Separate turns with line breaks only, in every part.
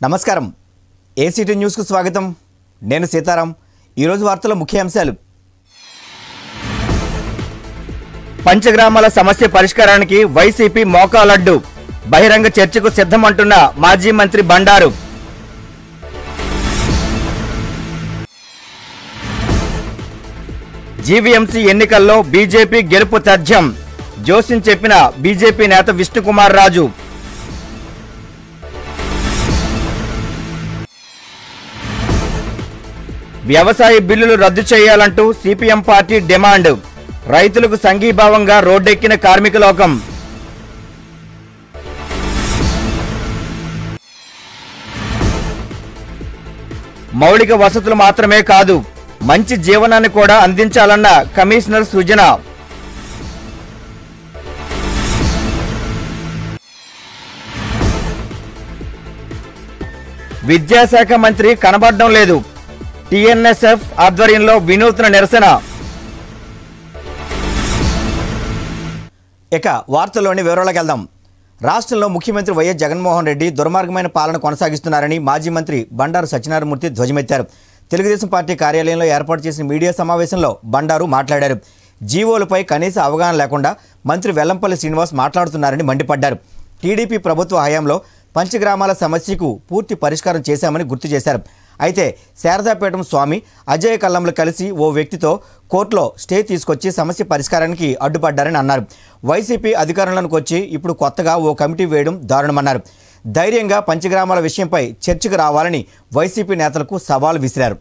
నమస్కారం ACT news కు స్వాగతం నేను సీతారాం ఈ రోజు వార్తల ముఖ్య అంశాలు పంచగ్రామాల సమస్య పరిష్కారానికి వైసీపీ మోకాలడ్డు బహిరంగ చర్చకు సిద్ధమంటున్న మాజీ మంత్రి బండారు జీవీఎంసీ ఎన్నికల్లో బీజేపీ గెలుపు తథ్యం జోసిన్ చెప్పిన బీజేపీ నేత విష్ణుకుమార్ రాజు వ్యవసాయ బిల్లులు రద్దు చేయాలంటూ సిపిఎం పార్టీ డిమాండ్ రైతులకు సంఘీభావంగా రోడ్డెక్కిన కార్మిక లోకం మౌలిక వసతులు మాత్రమే కాదు మంచి జీవనాన్ని కూడా అందించాలన్న కమిషనర్ సృజన విద్యాశాఖ మంత్రి కనబడడం లేదు టీఎన్ఎస్ఎఫ్ ఆధ్వర్యంలో వినూత్న నిరసన ఇక వార్తల్లోని వివరాలకు వెళ్దాం. రాష్ట్రంలో ముఖ్యమంత్రి వైఎస్ జగన్మోహన్ రెడ్డి దుర్మార్గమైన పాలన కొనసాగిస్తున్నారని మాజీ మంత్రి బండారు సత్యనారాయణమూర్తి ధ్వజమెత్తారు. తెలుగుదేశం పార్టీ కార్యాలయంలో ఏర్పాటు చేసిన మీడియా సమావేశంలో బండారు మాట్లాడారు. జీవోలపై కనీస అవగాహన లేకుండా మంత్రి వెల్లంపల్లి శ్రీనివాస్ మాట్లాడుతున్నారని మండిపడ్డారు. టీడీపీ ప్రభుత్వ హయాంలో పంచగ్రామాల సమస్యకు పూర్తి పరిష్కారం చేశామని గుర్తు చేశారు. అయితే శారదాపేటం స్వామి అజయ్ కల్లంలు కలిసి ఓ వ్యక్తితో కోర్టులో స్టే తీసుకొచ్చి సమస్య పరిష్కారానికి అడ్డుపడ్డారని అన్నారు. వైసీపీ అధికారంలోకి వచ్చి ఇప్పుడు కొత్తగా ఓ కమిటీ వేయడం దారుణమన్నారు. ధైర్యంగా పంచగ్రామాల విషయంపై చర్చకు రావాలని వైసీపీ నేతలకు సవాల్ విసిరారు.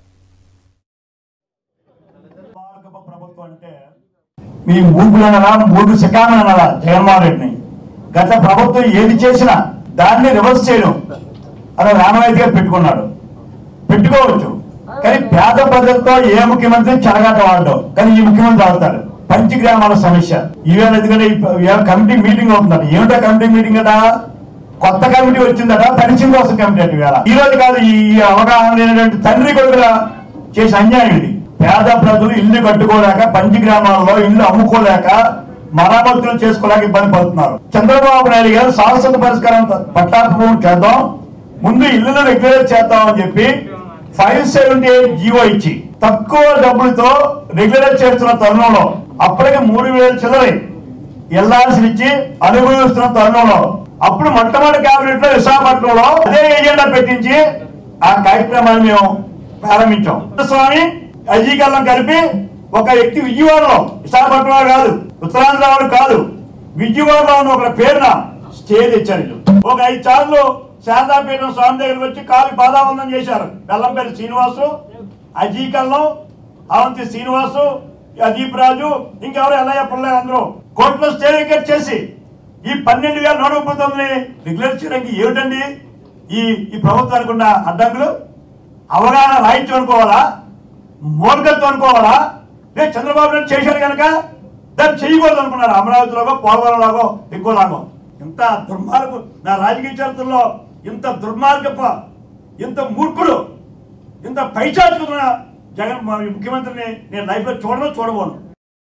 జగన్మోహన్ రెడ్డిని గత ప్రభుత్వం ఏది చేసినా దాన్ని రివర్స్ చేయడం అలా రామరాజు పెట్టుకున్నాడు. పెట్టుకోవచ్చు కానీ పేద ప్రజలతో ఏ ముఖ్యమంత్రి చెలగాట వాడడం కానీ ఈ ముఖ్యమంత్రి ఆడతాడు. పంచగ్రామాల సమస్య ఈవేళ ఎందుకంటే కమిటీ మీటింగ్ అవుతుందట. ఏమిటో కమిటీ మీటింగ్ అట, కొత్త కమిటీ వచ్చిందట, పరిచయం కోసం కమిటీ అటు వేళ ఈ రోజు కాదు. ఈ అవగాహన లేనటువంటి తండ్రి కొడుకుల చేసే అన్యాయం ఇది. పేద ప్రజలు ఇల్లు కట్టుకోలేక పంచగ్రామాల్లో ఇల్లు అమ్ముకోలేక మరామతులు చేసుకోలేక ఇబ్బంది పడుతున్నారు. చంద్రబాబు నాయుడు గారు శాశ్వత పరిష్కారం పట్టాభిషేకం చేద్దాం, ముందు ఇల్లును రెగ్యులేట్ చేద్దామని చెప్పి 578 జీవో ఇచ్చి తక్కువ డబ్బులతో రెగ్యులేట్ చేస్తున్న తరుణంలో అప్పటికే 3,000 చిల్లర ఎల్ఆర్సీ ఇచ్చి అనుభవిస్తున్న తరుణంలో అప్పుడు మొట్టమొదటి కేబినెట్ లో విశాఖపట్నంలో అదే ఏజెండా పెట్టించి ఆ కార్యక్రమాన్ని మేము ప్రారంభించాం. స్వామి అజీకరణం కలిపి ఒక వ్యక్తి విజయవాడలో, విశాఖపట్నంలో కాదు, ఉత్తరాంధ్ర కాదు, విజయవాడలో ఉన్న ఒక పేరున స్టే తెచ్చారు. ఒక 5 సార్లు శారదాపేట స్వామి దగ్గరికి వచ్చి కాలు పాదావందనం చేశారు. వెల్లంపల్లి శ్రీనివాసు, అజీకల్లం, అవంతి శ్రీనివాసు, అదీప్ రాజు, ఇంకెవరు ఎల్లయ్య పుల్లయ్య అందరూ కోర్టులో స్టే వికెట్ చేసి ఈ 12,139 రెగ్యులేట్ చేయడానికి ఏమిటండి ఈ ప్రభుత్వానికి ఉన్న అడ్డంకులు? అవగాహన రాయించు అనుకోవాలా, మూర్ఖత్వం అనుకోవాలా? లేదు చంద్రబాబు నాయుడు చేశారు కనుక దాన్ని చేయకూడదు అనుకున్నారు. అమరావతిలోగో పోలవరంలాగో ఇంకోలాగో. ఇంత దుర్మార్గం నా రాజకీయ చరిత్రలో ఇంత దుర్మార్గపు, ఇంత మూర్ఖుడు, ఇంత పైచాచుకున్న జగన్ ముఖ్యమంత్రిని నేను లైఫ్లో చూడబోను.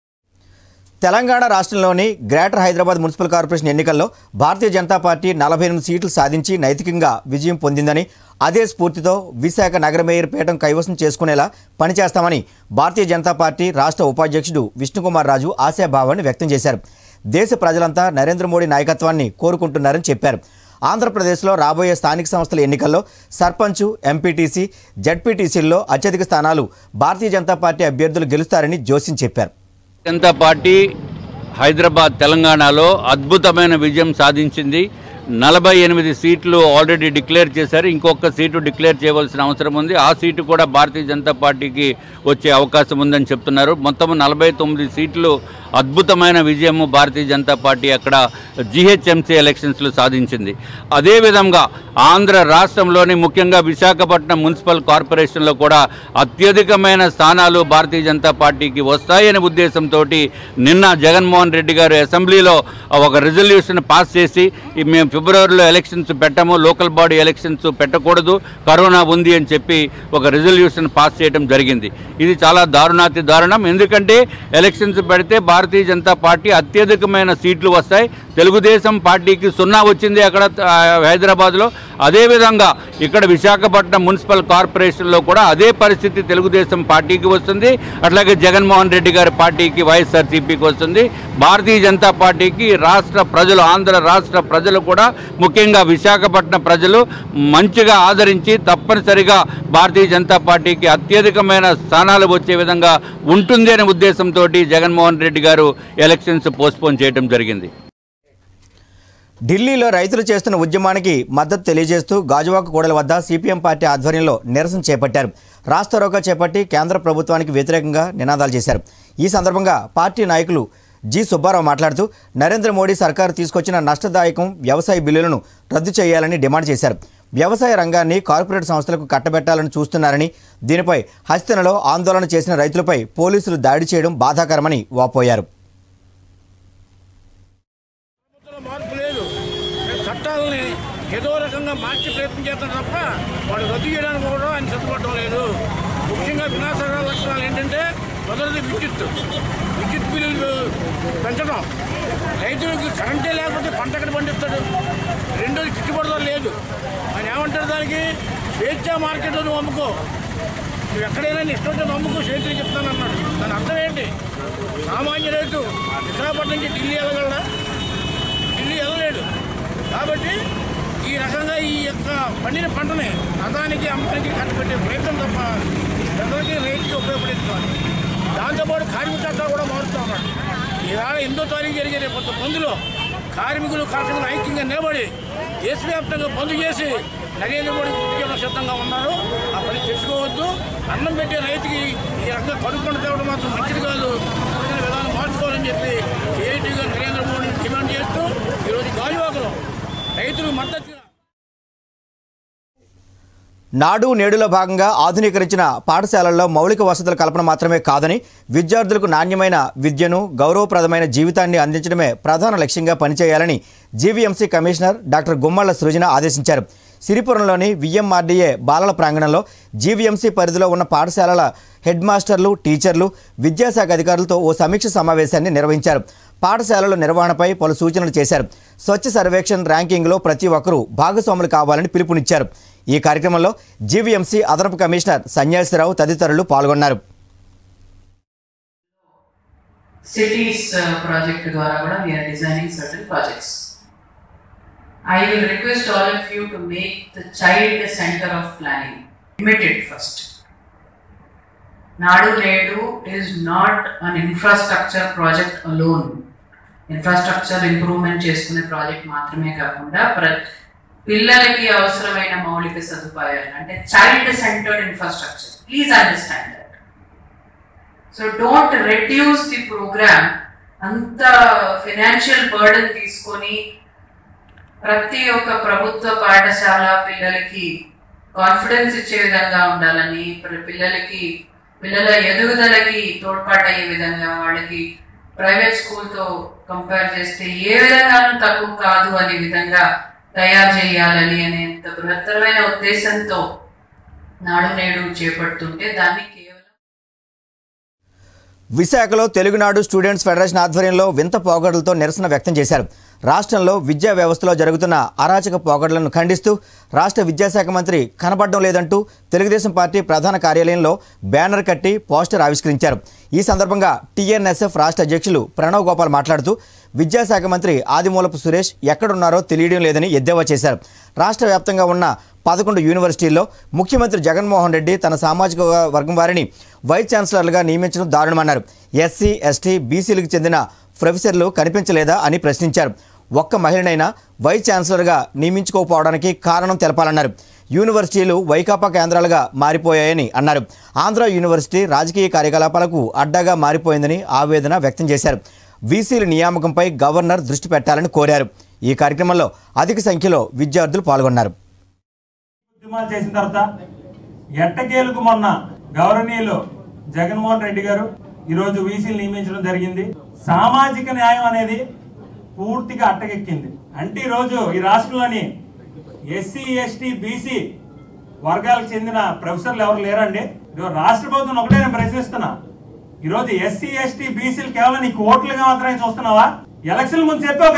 తెలంగాణ రాష్ట్రంలోని గ్రేటర్ హైదరాబాద్ మున్సిపల్ కార్పొరేషన్ ఎన్నికల్లో భారతీయ జనతా పార్టీ 48 సీట్లు సాధించి నైతికంగా విజయం పొందిందని, అదే స్ఫూర్తితో విశాఖ నగర మేయర్ పీఠం కైవసం చేసుకునేలా పనిచేస్తామని భారతీయ జనతా పార్టీ రాష్ట్ర ఉపాధ్యక్షుడు విష్ణుకుమార్ రాజు ఆశాభావాన్ని వ్యక్తం చేశారు. దేశ ప్రజలంతా నరేంద్ర మోడీ నాయకత్వాన్ని కోరుకుంటున్నారని చెప్పారు. ఆంధ్రప్రదేశ్లో రాబోయే స్థానిక సంస్థల ఎన్నికల్లో సర్పంచ్, ఎంపీటీసీ, జడ్పీటీసీల్లో అత్యధిక స్థానాలు భారతీయ జనతా పార్టీ అభ్యర్థులు గెలుస్తారని జోసిన్ చెప్పారు.
జనతా పార్టీ హైదరాబాద్, తెలంగాణలో అద్భుతమైన విజయం సాధించింది. 48 సీట్లు ఆల్రెడీ డిక్లేర్ చేశారు. ఇంకొక సీటు డిక్లేర్ చేయవలసిన అవసరం ఉంది. ఆ సీటు కూడా భారతీయ జనతా పార్టీకి వచ్చే అవకాశం ఉందని చెప్తున్నారు. మొత్తం 49 సీట్లు అద్భుతమైన విజయము భారతీయ జనతా పార్టీ అక్కడ జీహెచ్ఎంసీ ఎలక్షన్స్లో సాధించింది. అదేవిధంగా ఆంధ్ర రాష్ట్రంలోని ముఖ్యంగా విశాఖపట్నం మున్సిపల్ కార్పొరేషన్లో కూడా అత్యధికమైన స్థానాలు భారతీయ జనతా పార్టీకి వస్తాయనే ఉద్దేశంతో నిన్న జగన్మోహన్ రెడ్డి గారు అసెంబ్లీలో ఒక రిజల్యూషన్ పాస్ చేసి మేము ఫిబ్రవరిలో ఎలక్షన్స్ పెట్టాము, లోకల్ బాడీ ఎలక్షన్స్ పెట్టకూడదు, కరోనా ఉంది అని చెప్పి ఒక రిజల్యూషన్ పాస్ చేయడం జరిగింది. ఇది చాలా దారుణాతి దారుణం. ఎందుకంటే ఎలక్షన్స్ పెడితే భారతీయ జనతా పార్టీ అత్యధికమైన సీట్లు వస్తాయి. తెలుగుదేశం పార్టీకి 0 వచ్చింది అక్కడ హైదరాబాద్లో. అదేవిధంగా ఇక్కడ విశాఖపట్నం మున్సిపల్ కార్పొరేషన్లో కూడా అదే పరిస్థితి తెలుగుదేశం పార్టీకి వస్తుంది. అట్లాగే జగన్మోహన్ రెడ్డి గారి పార్టీకి, వైఎస్ఆర్సీపీకి వస్తుంది. భారతీయ జనతా పార్టీకి రాష్ట్ర ప్రజలు, ఆంధ్ర రాష్ట్ర ప్రజలు కూడా, ముఖ్యంగా విశాఖపట్నం ప్రజలు మంచిగా ఆదరించి తప్పనిసరిగా భారతీయ జనతా పార్టీకి అత్యధికమైన స్థానాలు వచ్చే విధంగా ఉంటుంది అనే ఉద్దేశంతో జగన్మోహన్ రెడ్డి గారు ఎలక్షన్స్ పోస్ట్పోన్ చేయడం జరిగింది.
ఢిల్లీలో రైతులు చేస్తున్న ఉద్యమానికి మద్దతు తెలియజేస్తూ గాజువాక కూడలి వద్ద సిపిఎం పార్టీ ఆధ్వర్యంలో నిరసన చేపట్టారు. రాస్తారోకా చేపట్టి కేంద్ర ప్రభుత్వానికి వ్యతిరేకంగా నినాదాలు చేశారు. ఈ సందర్భంగా పార్టీ నాయకులు జి సుబ్బారావు మాట్లాడుతూ నరేంద్ర మోడీ సర్కారు తీసుకొచ్చిన నష్టదాయకం వ్యవసాయ బిల్లులను రద్దు చేయాలని డిమాండ్ చేశారు. వ్యవసాయ రంగాన్ని కార్పొరేట్ సంస్థలకు కట్టబెట్టాలని చూస్తున్నారని, దీనిపై హస్తినలో ఆందోళన చేసిన రైతులపై పోలీసులు దాడి చేయడం బాధాకరమని వాపోయారు.
చట్టాలని ఏదో రకంగా మార్చి ప్రయత్నం చేస్తారు తప్ప వాళ్ళు రద్దు చేయడానికి కూడా ఆయన సిద్ధపడడం లేదు. ముఖ్యంగా వినాశకర లక్షణాలు ఏంటంటే మొదటిది విద్యుత్ బిల్లులు పెంచడం, రైతులకు కరెంటే లేకపోతే పంట ఎక్కడ పండిస్తాడు, రెండోది గిట్టుబాటు లేదు. ఆయన ఏమంటారు, దానికి స్వేచ్ఛా మార్కెట్లో నువ్వు అమ్ముకో, నువ్వు ఎక్కడైనా ఇష్టం అమ్ముకో, స్వేచ్ఛలు చెప్తాను అన్నాడు. దాని అర్థం ఏంటి? సామాన్య రైతు విశాఖపట్నం నుంచి ఢిల్లీ వెళ్ళగలడా? ఢిల్లీ వెళ్ళలేడు. కాబట్టి ఈ రకంగా ఈ యొక్క పండిన పంటని అదానికి అమ్మకానికి కట్టబెట్టే ప్రయత్నం తప్ప ప్రజలకి రైతుకి ఉపయోగపడేది కాదు. దాంతోపాటు కార్మిక చట్టాలు కూడా మారుతూ ఉన్నాడు. ఈవేళ 8వ తారీఖు జరిగే రేపు బంద్లో కార్మికులు కార్మికులు ఐక్యంగా నిలబడి దేశవ్యాప్తంగా బంద్ చేసి నరేంద్ర మోడీ ఉద్యోగం సిద్ధంగా ఉన్నారు. ఆ పని తెలుసుకోవద్దు. అన్నం పెట్టే రైతుకి ఈ రకంగా కడుపుకొండ తేవడం మాత్రం మంచిది కాదు. విధానం మార్చుకోవాలని చెప్పి ఏఐటీగా నరేంద్ర మోడీని డిమాండ్ చేస్తూ ఈరోజు గాజువాకలో రైతులు మద్దతు.
నాడు నేడులో భాగంగా ఆధునీకరించిన పాఠశాలల్లో మౌలిక వసతుల కల్పన మాత్రమే కాదని, విద్యార్థులకు నాణ్యమైన విద్యను, గౌరవప్రదమైన జీవితాన్ని అందించడమే ప్రధాన లక్ష్యంగా పనిచేయాలని జీవీఎంసీ కమిషనర్ డాక్టర్ గుమ్మళ్ల సృజన ఆదేశించారు. సిరిపురంలోని విఎంఆర్డీఏ బాలల ప్రాంగణంలో జీవీఎంసీ పరిధిలో ఉన్న పాఠశాలల హెడ్ మాస్టర్లు, టీచర్లు, విద్యాశాఖ అధికారులతో ఓ సమీక్ష సమావేశాన్ని నిర్వహించారు. పాఠశాలల నిర్వహణపై పలు సూచనలు చేశారు. స్వచ్ఛ సర్వేక్షణ్ ర్యాంకింగ్లో ప్రతి ఒక్కరూ భాగస్వాములు కావాలని పిలుపునిచ్చారు. ఈ కార్యక్రమంలో జీవీఎంసీ అదనపు కమిషనర్ సన్యాసిరావు తదితరులు పాల్గొన్నారు.
Cities project ద్వారా కూడా we are designing certain projects. I will request all of you to make the child the center of planning. Admit it first. Nadu Nedu is not an infrastructure project alone. Infrastructure improvement చేసుకునే project మాత్రమే కాకుండా పిల్లలకి అవసరమైన మౌలిక సదుపాయాలు అంటే child centred infrastructure. Please understand that. So don't reduce the programme. అంత financial burden తీసుకొని ప్రతి ఒక్క ప్రభుత్వ పాఠశాల పిల్లలకి కాన్ఫిడెన్స్ ఇచ్చే విధంగా ఉండాలని, పిల్లల ఎదుగుదలకి తోడ్పాటయ్యే విధంగా, వాళ్ళకి ప్రైవేట్ స్కూల్తో కంపేర్ చేస్తే ఏ విధంగానూ తక్కువ కాదు అనే విధంగా తయారు చేయాలని అనేంత బృహత్తరమైన ఉద్దేశంతో నాడు నేడు చేపడుతుంటే దాన్ని కేవలం
విశాఖలో తెలుగునాడు స్టూడెంట్స్ ఫెడరేషన్ ఆధ్వర్యంలో వింత పోకడలతో నిరసన వ్యక్తం చేశారు. రాష్ట్రంలో విద్యా వ్యవస్థలో జరుగుతున్న అరాచక పోకడలను ఖండిస్తూ రాష్ట్ర విద్యాశాఖ మంత్రి కనబడడం లేదంటూ తెలుగుదేశం పార్టీ ప్రధాన కార్యాలయంలో బ్యానర్ కట్టి పోస్టర్ ఆవిష్కరించారు. ఈ సందర్భంగా టీఎన్ఎస్ఎఫ్ రాష్ట్ర అధ్యక్షులు ప్రణవ్ గోపాల్ మాట్లాడుతూ విద్యాశాఖ మంత్రి ఆదిమూలపు సురేష్ ఎక్కడున్నారో తెలియడం లేదని ఎద్దేవా చేశారు. రాష్ట్ర వ్యాప్తంగా ఉన్న 11 యూనివర్సిటీల్లో ముఖ్యమంత్రి జగన్మోహన్ రెడ్డి తన సామాజిక వర్గం వారిని వైస్ ఛాన్సలర్లుగా నియమించడం దారుణమన్నారు. ఎస్సీ, ఎస్టీ, బీసీలకు చెందిన ప్రొఫెసర్లు కనిపించలేదా అని ప్రశ్నించారు. ఒక్క మహిళనైనా వైస్ ఛాన్సలర్గా నియమించుకోకపోవడానికి కారణం తెలపాలన్నారు. యూనివర్సిటీలు వైకాపా కేంద్రాలుగా మారిపోయాయని అన్నారు. ఆంధ్ర యూనివర్సిటీ రాజకీయ కార్యకలాపాలకు అడ్డాగా మారిపోయిందని ఆవేదన వ్యక్తం చేశారు. వీసీల నియామకంపై గవర్నర్ దృష్టి పెట్టాలని కోరారు. ఈ కార్యక్రమంలో అధిక సంఖ్యలో విద్యార్థులు పాల్గొన్నారు.
చేసిన తర్వాత ఎట్టకేలకు మొన్న గౌరవనీయులు జగన్మోహన్ రెడ్డి గారు ఈరోజు వీసీలు నియమించడం జరిగింది. సామాజిక న్యాయం అనేది పూర్తిగా అట్టకెక్కింది. అంటే ఈరోజు ఈ రాష్ట్రంలోని ఎస్సీ, ఎస్టీ, బీసీ వర్గాలకు చెందిన ప్రొఫెసర్లు ఎవరు లేరండి. రాష్ట్ర ప్రభుత్వం ఒకటే నేను ప్రశ్నిస్తున్నా, ఈరోజు ఎస్సీ, ఎస్టీ, బీసీలు కేవలం నీకు ఓట్లుగా మాత్రమే చూస్తున్నావా? ఎలక్షన్ ముందు చెప్పావు కదా,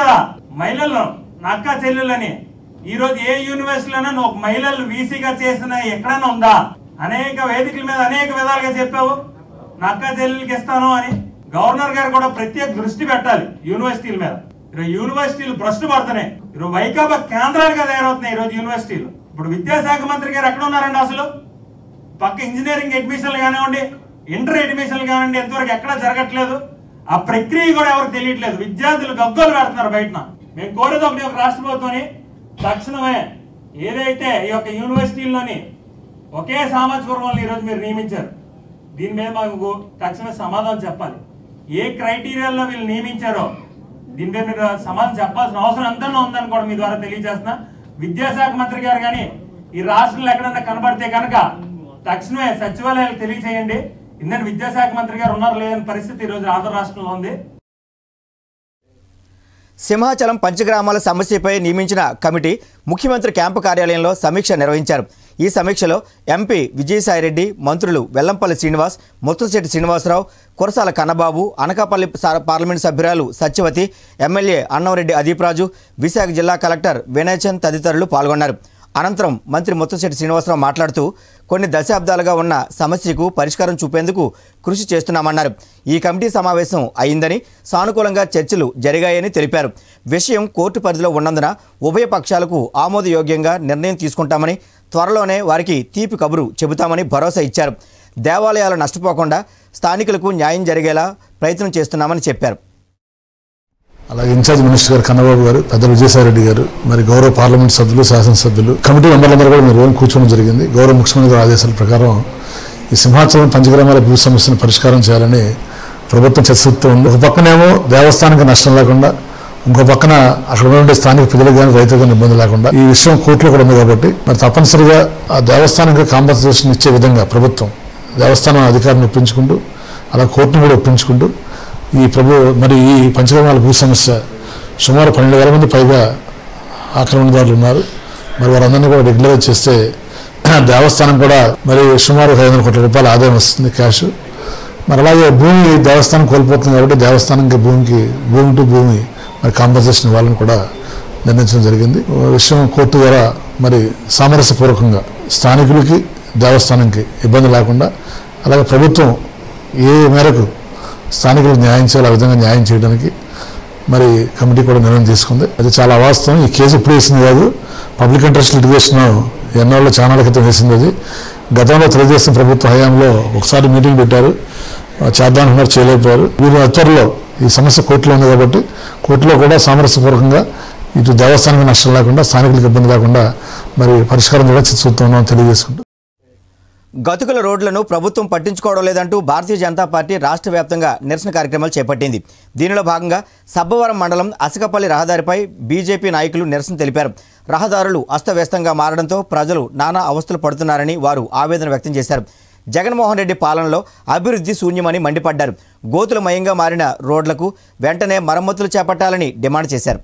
మహిళలను నక్క చెల్లెలని ఈరోజు ఏ యూనివర్సిటీలోనైనా నువ్వు మహిళలు వీసీగా చేసిన ఎక్కడైనా ఉందా? అనేక వేదికల మీద అనేక విధాలుగా చెప్పావు నక్క చెల్లెలకి ఇస్తాను అని. గవర్నర్ గారు కూడా ప్రత్యేక దృష్టి పెట్టాలి యూనివర్సిటీల మీద. ఈరోజు యూనివర్సిటీలు భ్రష్టు పడుతున్నాయి. ఈరోజు వైకాపా కేంద్రాలుగా తయారవుతున్నాయి ఈరోజు యూనివర్సిటీలు. ఇప్పుడు విద్యాశాఖ మంత్రి గారు ఎక్కడ ఉన్నారండి? అసలు పక్క ఇంజనీరింగ్ అడ్మిషన్లు కానివ్వండి, ఇంటర్ అడ్మిషన్లు కానివ్వండి, ఎంతవరకు ఎక్కడా జరగట్లేదు. ఆ ప్రక్రియ కూడా ఎవరికి తెలియట్లేదు. విద్యార్థులు గగ్గోలు పెడుతున్నారు బయటన. మేము కోరేది ఒకటి, ఒక రాష్ట్ర ప్రభుత్వాన్ని తక్షణమే ఏదైతే ఈ యొక్క యూనివర్సిటీల్లోని ఒకే సామాజిక వర్గాలను ఈరోజు మీరు నియమించారు, దీని మీద మాకు తక్షణమే సమాధానం చెప్పాలి. ఏ క్రైటీరియాలో వీళ్ళు నియమించారో దీని మీద మీరు సమాధానం చెప్పాల్సిన అవసరం ఎంతైనా ఉందని కూడా మీ ద్వారా తెలియజేస్తున్నా. విద్యాశాఖ మంత్రి గారు కానీ ఈ రాష్ట్రంలో ఎక్కడన్నా కనబడితే కనుక తక్షణమే సచివాలయాలు తెలియజేయండి. ఇందులో విద్యాశాఖ మంత్రి గారు ఉన్నారు లేదని పరిస్థితి ఈరోజు ఆంధ్ర రాష్ట్రంలో ఉంది.
సింహాచలం పంచగ్రామాల సమస్యపై నియమించిన కమిటీ ముఖ్యమంత్రి క్యాంపు కార్యాలయంలో సమీక్ష నిర్వహించారు. ఈ సమీక్షలో ఎంపీ విజయసాయిరెడ్డి, మంత్రులు వెల్లంపల్లి శ్రీనివాస్, ముత్తంశెట్టి శ్రీనివాసరావు, కురసాల కన్నబాబు, అనకాపల్లి పార్లమెంటు సభ్యురాలు సత్యవతి, ఎమ్మెల్యే అన్నంరెడ్డి అదీప్రాజు, విశాఖ జిల్లా కలెక్టర్ వినయచంద్ తదితరులు పాల్గొన్నారు. అనంతరం మంత్రి ముత్తంశెట్టి శ్రీనివాసరావు మాట్లాడుతూ కొన్ని దశాబ్దాలుగా ఉన్న సమస్యకు పరిష్కారం చూపేందుకు కృషి చేస్తున్నామన్నారు. ఈ కమిటీ సమావేశం అయిందని, సానుకూలంగా చర్చలు జరిగాయని తెలిపారు. విషయం కోర్టు పరిధిలో ఉన్నందున ఉభయ పక్షాలకు ఆమోదయోగ్యంగా నిర్ణయం తీసుకుంటామని, త్వరలోనే వారికి తీపి కబురు చెబుతామని భరోసా ఇచ్చారు. దేవాలయాలు నష్టపోకుండా స్థానికులకు న్యాయం జరిగేలా ప్రయత్నం చేస్తున్నామని చెప్పారు.
అలాగే ఇన్ఛార్జ్ మినిస్టర్ గారు కన్నబాబు గారు, పెద్దలు విజయసాయిరెడ్డి గారు, మరి గౌరవ పార్లమెంట్ సభ్యులు, శాసనసభ్యులు, కమిటీ మెంబర్లందరూ కూడా మీరు కూర్చోవడం జరిగింది. గౌరవ ముఖ్యమంత్రి ఆదేశాల ప్రకారం ఈ సింహాచలం పంచగ్రామాల భూ సమస్యను పరిష్కారం చేయాలని ప్రభుత్వం చర్చిస్తూ ఉంది. ఒక పక్కనేమో దేవస్థానానికి నష్టం లేకుండా, ఇంకో పక్కన అక్కడ ఉండే స్థానిక ప్రజలకు కానీ రైతులకు కానీ ఇబ్బంది లేకుండా ఈ విషయం కోర్టులో కూడా ఉంది. కాబట్టి మరి తప్పనిసరిగా ఆ దేవస్థానానికి కాంపన్సేషన్ ఇచ్చే విధంగా ప్రభుత్వం దేవస్థానం అధికారిని ఒప్పించుకుంటూ, అలా కోర్టును కూడా ఒప్పించుకుంటూ మరి ఈ పంచగ్రామాల భూ సమస్య సుమారు 12,000 మంది పైగా ఆక్రమణదారులు ఉన్నారు. మరి వారందరినీ కూడా రెగ్యులరైజ్ చేస్తే దేవస్థానం కూడా మరి సుమారు 500 కోట్ల రూపాయల ఆదాయం వస్తుంది క్యాష్. మరి అలాగే భూమి దేవస్థానం కోల్పోతుంది కాబట్టి దేవస్థానంకి భూమి టు భూమి మరి కాంపన్సేషన్ ఇవ్వాలని కూడా నిర్ణయించడం జరిగింది. విషయం కోర్టు ద్వారా మరి సామరస్యపూర్వకంగా స్థానికులకి దేవస్థానంకి ఇబ్బంది లేకుండా, అలాగే ప్రభుత్వం ఏ మేరకు స్థానికులకు న్యాయం చేయాలి ఆ విధంగా న్యాయం చేయడానికి మరి కమిటీ కూడా నిర్ణయం తీసుకుంది. అది చాలా అవాస్తవం. ఈ కేసు ఇప్పుడు వేసింది కాదు, పబ్లిక్ ఇంట్రెస్ట్ లిటిగేషన్ ఎన్నోళ్ళు చాలా క్రితం వేసింది. అది గతంలో తెలుగుదేశం ప్రభుత్వ హయాంలో ఒకసారి మీటింగ్ పెట్టారు, చేద్దాం అనుకున్నారు, చేయలేకపోయారు. వీరు త్వరలో ఈ సమస్య కోర్టులో ఉంది కాబట్టి కోర్టులో కూడా సామరస్యపూర్వకంగా ఇటు దేవస్థానానికి నష్టం లేకుండా, స్థానికులకు ఇబ్బంది లేకుండా మరి పరిష్కారం కూడా చూస్తున్నామని తెలియజేసుకుంటూ,
గతుకుల రోడ్లను ప్రభుత్వం పట్టించుకోవడం లేదంటూ భారతీయ జనతా పార్టీ రాష్ట్ర వ్యాప్తంగా నిరసన కార్యక్రమాలు చేపట్టింది. దీనిలో భాగంగా సబ్బవరం మండలం అసకపల్లి రహదారిపై బీజేపీ నాయకులు నిరసన తెలిపారు. రహదారులు అస్తవ్యస్తంగా మారడంతో ప్రజలు నానా అవస్థలు పడుతున్నారని వారు ఆవేదన వ్యక్తం చేశారు. జగన్మోహన్ రెడ్డి పాలనలో అభివృద్ధి శూన్యమని మండిపడ్డారు. గోతులమయంగా మారిన రోడ్లకు వెంటనే మరమ్మతులు చేపట్టాలని డిమాండ్ చేశారు.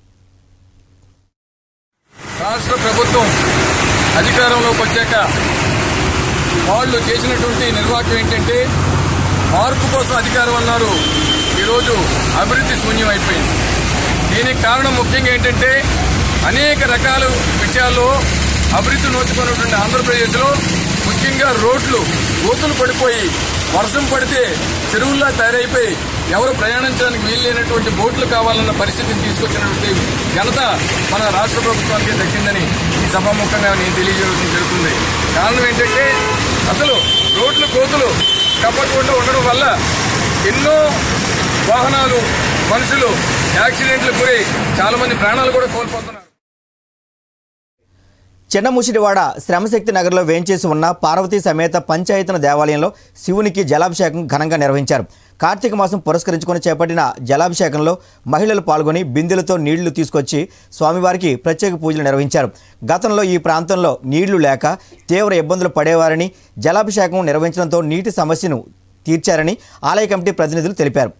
రాష్ట్ర ప్రభుత్వం అధికారంలోకి వచ్చాక వాళ్ళు చేసినటువంటి నిర్వాహకం ఏంటంటే మార్పు కోసం అధికారం అన్నారు, ఈరోజు అభివృద్ధి శూన్యం అయిపోయింది. దీనికి కారణం ముఖ్యంగా ఏంటంటే అనేక రకాల విషయాల్లో అభివృద్ధి నోచుకున్నటువంటి ఆంధ్రప్రదేశ్లో ముఖ్యంగా రోడ్లు గోతులు పడిపోయి వర్షం పడితే చెరువుల్లా తయారైపోయి ఎవరు ప్రయాణించడానికి వీల్లేనటువంటి బోట్లు కావాలన్న పరిస్థితిని తీసుకొచ్చినటువంటి ఘనత మన రాష్ట్ర ప్రభుత్వానికి దక్కిందని ఈ సభాముఖంగా నేను తెలియజేయడం జరుగుతుంది. కారణం ఏంటంటే అసలు రోడ్లు గోతులు కప్పకుండా ఉండడం వల్ల ఎన్నో వాహనాలు, మనుషులు యాక్సిడెంట్లు గురై చాలా మంది ప్రాణాలు కూడా కోల్పోతున్నారు.
చిన్నముషిడివాడ శ్రమశక్తి నగర్లో వేంచేసి ఉన్న పార్వతీ సమేత పంచాయతన దేవాలయంలో శివునికి జలాభిషేకం ఘనంగా నిర్వహించారు. కార్తీక మాసం పురస్కరించుకొని చేపట్టిన జలాభిషేకంలో మహిళలు పాల్గొని బిందెలతో నీళ్లు తీసుకొచ్చి స్వామివారికి ప్రత్యేక పూజలు నిర్వహించారు. గతంలో ఈ ప్రాంతంలో నీళ్లు లేక తీవ్ర ఇబ్బందులు పడేవారని, జలాభిషేకం నిర్వహించడంతో నీటి సమస్యను తీర్చారని ఆలయ కమిటీ ప్రతినిధులు తెలిపారు.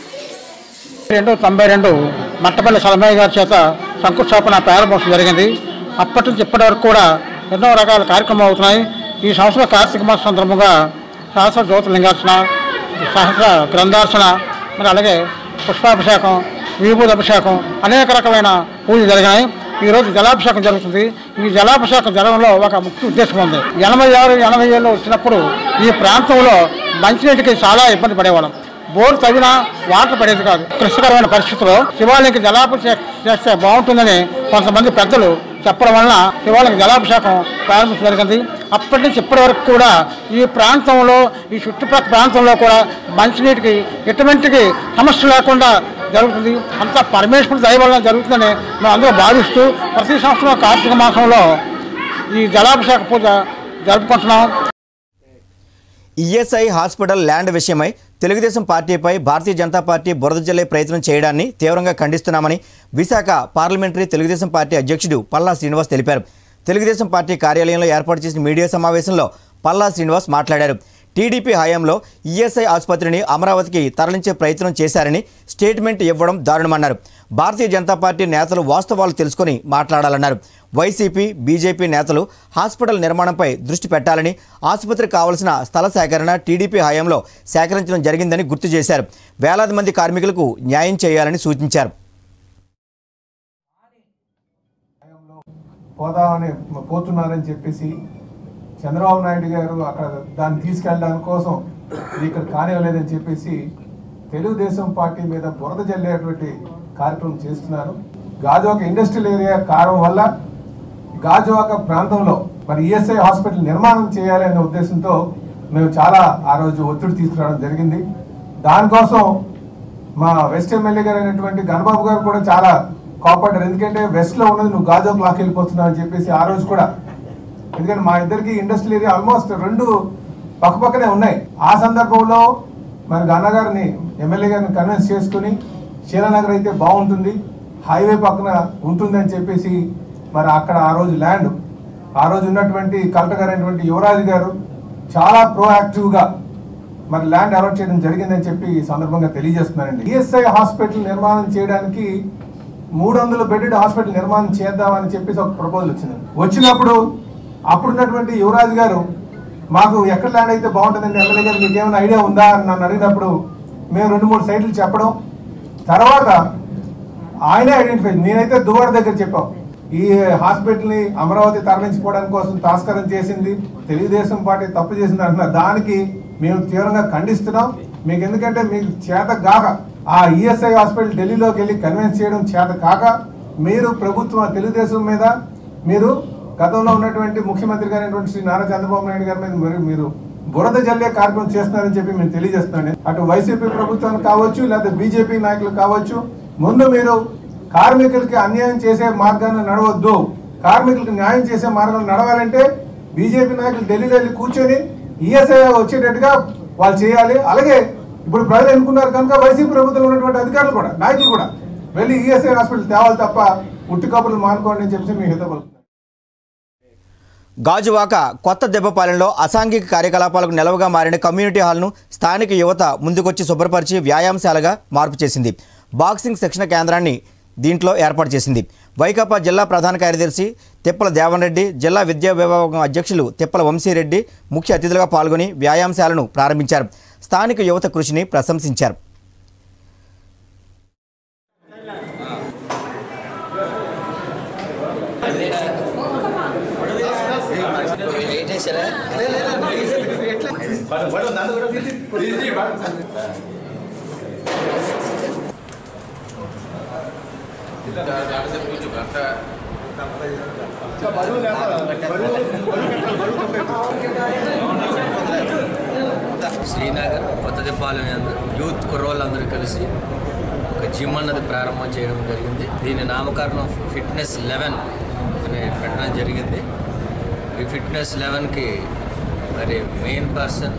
మట్టపల్లి సలమయ్య గారి చేత శంకుస్థాపన ప్రారంభోత్సవం జరిగింది. అప్పటి నుంచి ఇప్పటి వరకు కూడా ఎన్నో రకాల కార్యక్రమాలు అవుతున్నాయి. ఈ సంవత్సరం కార్తీక మాస సందర్భంగా సహస్ర జ్యోతిర్లింగార్చన, సహస్ర గ్రంథార్చన, మరి అలాగే పుష్పాభిషేకం, విభూతి అభిషేకం, అనేక రకమైన పూజలు జరిగాయి. ఈరోజు జలాభిషేకం జరుగుతుంది. ఈ జలాభిషేకం జరగడంలో ఒక ముఖ్య ఉద్దేశం ఉంది. 86-87 వచ్చినప్పుడు ఈ ప్రాంతంలో మంచినీటికి చాలా ఇబ్బంది పడేవాళ్ళం. బోరు తవ్వినా వాటర్ పడేది కాదు. క్లిష్టకరమైన పరిస్థితుల్లో శివాలయానికి జలాభిషేకం చేస్తే బాగుంటుందని కొంతమంది పెద్దలు చెప్పడం వలన శివాలయానికి జలాభిషేకం ప్రారంభించడం జరిగింది. అప్పటి నుంచి ఇప్పటి వరకు కూడా ఈ ప్రాంతంలో, ఈ చుట్టుపక్కల ప్రాంతంలో కూడా మంచినీటికి ఎటువంటి సమస్య లేకుండా జరుగుతుంది. అంతా పరమేశ్వరుడి దయ వలన జరుగుతుందని మేము అందరూ భావిస్తూ ప్రతి సంవత్సరం కార్తీక మాసంలో ఈ జలాభిషేక పూజ జరుపుకుంటున్నాం.
ఈఎస్ఐ హాస్పిటల్ ల్యాండ్ విషయమై తెలుగుదేశం పార్టీపై భారతీయ జనతా పార్టీ బురద జల్లే ప్రయత్నం చేయడాన్ని తీవ్రంగా ఖండిస్తున్నామని విశాఖ పార్లమెంటరీ తెలుగుదేశం పార్టీ అధ్యక్షుడు పల్లా శ్రీనివాస్ తెలిపారు. తెలుగుదేశం పార్టీ కార్యాలయంలో ఏర్పాటు చేసిన మీడియా సమావేశంలో పల్లా శ్రీనివాస్ మాట్లాడారు. టీడీపీ హయాంలో ఈఎస్ఐ ఆసుపత్రిని అమరావతికి తరలించే ప్రయత్నం చేశారని స్టేట్మెంట్ ఇవ్వడం దారుణమన్నారు. భారతీయ జనతా పార్టీ నేతలు వాస్తవాలు తెలుసుకొని మాట్లాడాలన్నారు. వైసీపీ, బీజేపీ నేతలు హాస్పిటల్ నిర్మాణంపై దృష్టి పెట్టాలని, ఆసుపత్రికి కావలసిన స్థల సేకరణ టీడీపీ హయాంలో సేకరించడం జరిగిందని గుర్తు చేశారు. వేలాది మంది కార్మికులకు న్యాయం చేయాలని సూచించారు.
పోతున్నారని చెప్పేసి చంద్రబాబు నాయుడు గారు అక్కడ దాన్ని తీసుకెళ్ళడానికి కోసం ఇక్కడ కానివ్వలేదని చెప్పేసి తెలుగుదేశం పార్టీ మీద బురద జల్లేటువంటి కార్యక్రమం చేస్తున్నారు. గాజువాక ఇండస్ట్రియల్ ఏరియా కారణం వల్ల గాజువాక ప్రాంతంలో మరి ఈఎస్ఐ హాస్పిటల్ నిర్మాణం చేయాలి అనే ఉద్దేశంతో మేము చాలా ఆ రోజు ఒత్తిడి తీసుకురావడం జరిగింది. దానికోసం మా వెస్ట్ ఎమ్మెల్యే గారు అయినటువంటి గణబాబు గారు కూడా చాలా కోపడ్డారు. ఎందుకంటే వెస్ట్లో ఉన్నది నువ్వు గాజువాక లాక్ వెళ్ళిపోతున్నావు అని చెప్పేసి ఆ రోజు కూడా. ఎందుకంటే మా ఇద్దరికి ఇండస్ట్రియల్ ఏరియా ఆల్మోస్ట్ 2 పక్కపక్కనే ఉన్నాయి. ఆ సందర్భంలో మరి గన్నగారిని ఎమ్మెల్యే గారిని కన్విన్స్ చేసుకుని శీలానగర్ అయితే బాగుంటుంది, హైవే పక్కన ఉంటుందని చెప్పేసి మరి అక్కడ ఆ రోజు ల్యాండ్, ఆ రోజు ఉన్నటువంటి కలెక్టర్ గారు అయినటువంటి యువరాజు గారు చాలా ప్రోయాక్టివ్గా మరి ల్యాండ్ అలాట్ చేయడం జరిగిందని చెప్పి ఈ సందర్భంగా తెలియజేస్తున్నారండి. ఈఎస్ఐ హాస్పిటల్ నిర్మాణం చేయడానికి 300 బెడెడ్ హాస్పిటల్ నిర్మాణం చేద్దామని చెప్పేసి ఒక ప్రపోజల్ వచ్చినప్పుడు అప్పుడున్నటువంటి యువరాజు గారు మాకు ఎక్కడ ల్యాండ్ అయితే బాగుంటుందండి ఎమ్మెల్యే గారు మీకు ఏమైనా ఐడియా ఉందా అని నన్ను అడిగినప్పుడు మేము 2-3 సైట్లు చెప్పడం, తర్వాత ఆయనే ఐడెంటిఫై, నేనైతే దువాడ దగ్గర చెప్పాం ఈ హాస్పిటల్ని అమరావతి తరలించుకోవడానికి కోసం తాస్కరం చేసింది తెలుగుదేశం పార్టీ తప్పు చేసింది అంటున్నారు. దానికి మేము తీవ్రంగా ఖండిస్తున్నాం. మీకు ఎందుకంటే మీకు చేత కాక ఆ ఈఎస్ఐ హాస్పిటల్ ఢిల్లీలోకి వెళ్ళి కన్విన్స్ చేయడం చేత కాక మీరు ప్రభుత్వం తెలుగుదేశం మీద, మీరు గతంలో ఉన్నటువంటి ముఖ్యమంత్రి గారైనటువంటి శ్రీ నారా చంద్రబాబు నాయుడు గారి మీద మీరు బురద జల్లే కార్యక్రమం చేస్తున్నారని చెప్పి మేము తెలియజేస్తున్నాం. అటు వైసీపీ ప్రభుత్వానికి కావచ్చు, లేదా బీజేపీ నాయకులు కావచ్చు, ముందు మీరు కార్మికులకి అన్యాయం చేసే మార్గాన్ని నడవద్దు. కార్మికులకు న్యాయం చేసే మార్గం నడవాలంటే బీజేపీ నాయకులు ఢిల్లీలో వెళ్ళి కూర్చొని ఈఎస్ఐ వచ్చేటట్టుగా వాళ్ళు చేయాలి. అలాగే ఇప్పుడు ప్రజలు ఎన్నుకున్నారు కనుక వైసీపీ ప్రభుత్వంలో ఉన్నటువంటి అధికారులు కూడా, నాయకులు కూడా వెళ్ళి ఈఎస్ఐ హాస్పిటల్ తేవాలి తప్ప ఉట్టి కబుర్లు మానుకోండి అని చెప్పి మేము హితపలుకుతున్నాం.
గాజువాక కొత్త దెబ్బపాలెంలో అసాంఘిక కార్యకలాపాలకు నిలవగా మారిన కమ్యూనిటీ హాల్ను స్థానిక యువత ముందుకొచ్చి శుభ్రపరిచి వ్యాయామశాలగా మార్పు చేసింది. బాక్సింగ్ శిక్షణ కేంద్రాన్ని దీంట్లో ఏర్పాటు చేసింది. వైకాపా జిల్లా ప్రధాన కార్యదర్శి తిప్పల దేవన్ రెడ్డి, జిల్లా విద్యా విభాగం అధ్యక్షులు తిప్పల వంశీరెడ్డి ముఖ్య అతిథులుగా పాల్గొని వ్యాయామశాలను ప్రారంభించారు. స్థానిక యువత కృషిని ప్రశంసించారు.
శ్రీనగర్ కొత్తదిపాలెం యూత్ కుర్రోళ్ళందరూ కలిసి ఒక జిమ్ అన్నది ప్రారంభం చేయడం జరిగింది. దీని నామకరణం ఫిట్నెస్ 11 అని పెట్టడం జరిగింది. ఈ ఫిట్నెస్ 11కి మరి మెయిన్ పర్సన్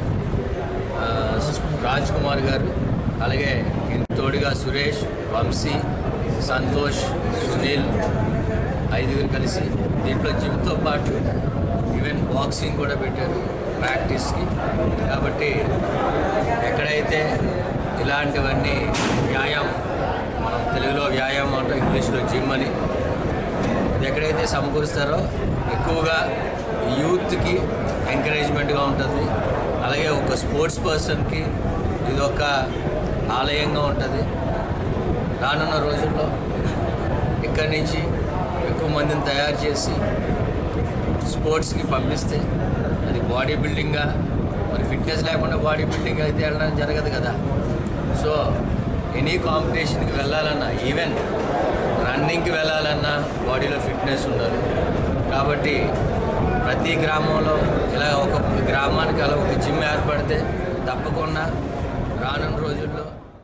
రాజ్ కుమార్ గారు, అలాగే తోడుగా సురేష్, వంశీ, సంతోష్, సునీల్ 5 కలిసి దీంట్లో జిమ్తో పాటు ఈవెన్ బాక్సింగ్ కూడా పెట్టారు ప్రాక్టీస్కి. కాబట్టి ఎక్కడైతే ఇలాంటివన్నీ వ్యాయామం, మనం తెలుగులో వ్యాయామం అంటే ఇంగ్లీష్లో జిమ్ అని, ఎక్కడైతే సమకూరుస్తారో ఎక్కువగా యూత్కి ఎంకరేజ్మెంట్గా ఉంటుంది. అలాగే ఒక స్పోర్ట్స్ పర్సన్కి ఇది ఒక ఆలయంగా ఉంటుంది. రానున్న రోజుల్లో ఇక్కడి నుంచి ఎక్కువ మందిని తయారు చేసి స్పోర్ట్స్కి పంపిస్తే అది బాడీ బిల్డింగ్గా, మరి ఫిట్నెస్ లేకుండా బాడీ బిల్డింగ్ అయితే వెళ్ళడం జరగదు కదా. సో ఎనీ కాంపిటీషన్కి వెళ్ళాలన్నా, ఈవెన్ రన్నింగ్కి వెళ్ళాలన్నా బాడీలో ఫిట్నెస్ ఉండాలి. కాబట్టి ప్రతి గ్రామంలో ఇలా ఒక గ్రామానికి అలా ఒక జిమ్ ఏర్పడితే తప్పకుండా రానున్న రోజుల్లో